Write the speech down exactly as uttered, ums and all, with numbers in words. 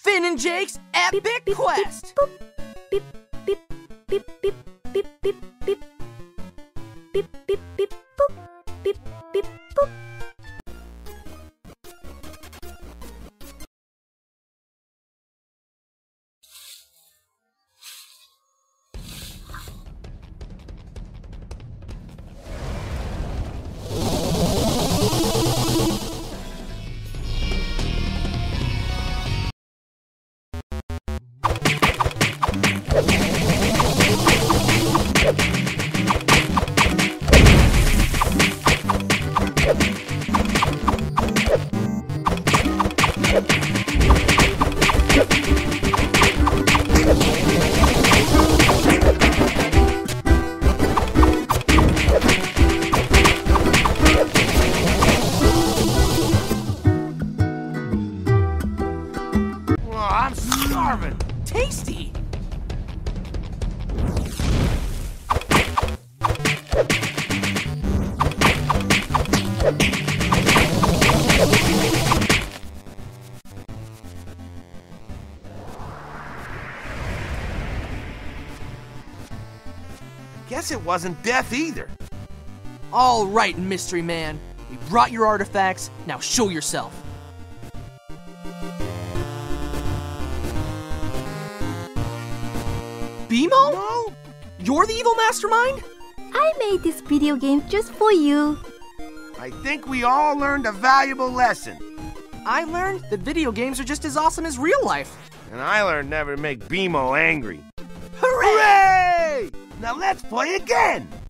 Finn and Jake's Epic beep, beep, Quest! Beep, beep, beep, beep, beep, beep, beep, beep, beep, beep, boop, beep, beep, boop. I'm starving. Tasty! Guess it wasn't death either. All right, Mystery Man. We brought your artifacts. Now show yourself. Bimo? No? You're the evil mastermind? I made this video game just for you. I think we all learned a valuable lesson. I learned that video games are just as awesome as real life. And I learned never to make Bimo angry. Hooray! Hooray! Now let's play again!